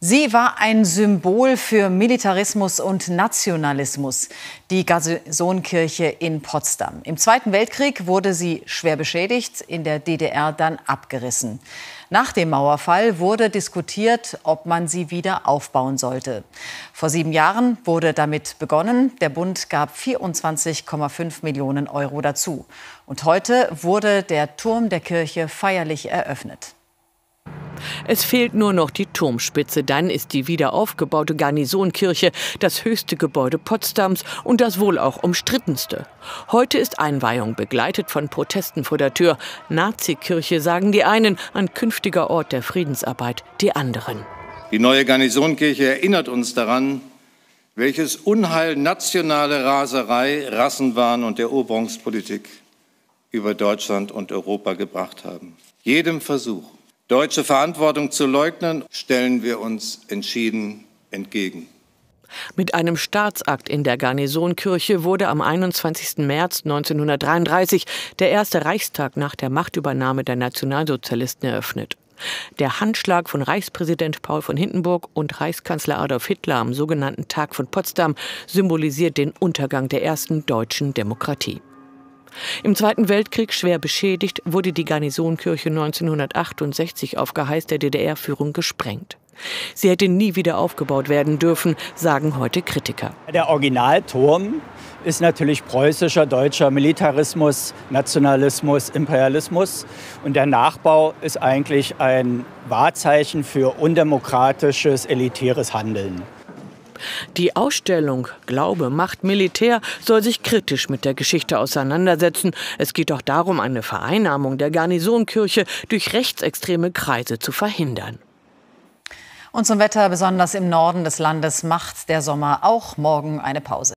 Sie war ein Symbol für Militarismus und Nationalismus, die Garnisonkirche in Potsdam. Im Zweiten Weltkrieg wurde sie schwer beschädigt, in der DDR dann abgerissen. Nach dem Mauerfall wurde diskutiert, ob man sie wieder aufbauen sollte. Vor 7 Jahren wurde damit begonnen. Der Bund gab 24,5 Millionen Euro dazu. Und heute wurde der Turm der Kirche feierlich eröffnet. Es fehlt nur noch die Turmspitze, dann ist die wieder aufgebaute Garnisonkirche das höchste Gebäude Potsdams und das wohl auch umstrittenste. Heute ist Einweihung, begleitet von Protesten vor der Tür. Nazikirche, sagen die einen, ein künftiger Ort der Friedensarbeit, die anderen. Die neue Garnisonkirche erinnert uns daran, welches Unheil nationale Raserei, Rassenwahn und Eroberungspolitik über Deutschland und Europa gebracht haben. Jedem Versuch, deutsche Verantwortung zu leugnen, stellen wir uns entschieden entgegen. Mit einem Staatsakt in der Garnisonkirche wurde am 21. März 1933 der erste Reichstag nach der Machtübernahme der Nationalsozialisten eröffnet. Der Handschlag von Reichspräsident Paul von Hindenburg und Reichskanzler Adolf Hitler am sogenannten Tag von Potsdam symbolisiert den Untergang der ersten deutschen Demokratie. Im Zweiten Weltkrieg schwer beschädigt, wurde die Garnisonkirche 1968 auf Geheiß der DDR-Führung gesprengt. Sie hätte nie wieder aufgebaut werden dürfen, sagen heute Kritiker. Der Originalturm ist natürlich preußischer, deutscher Militarismus, Nationalismus, Imperialismus. Und der Nachbau ist eigentlich ein Wahrzeichen für undemokratisches, elitäres Handeln. Die Ausstellung Glaube, Macht, Militär soll sich kritisch mit der Geschichte auseinandersetzen. Es geht auch darum, eine Vereinnahmung der Garnisonkirche durch rechtsextreme Kreise zu verhindern. Und zum Wetter, besonders im Norden des Landes, macht der Sommer auch morgen eine Pause.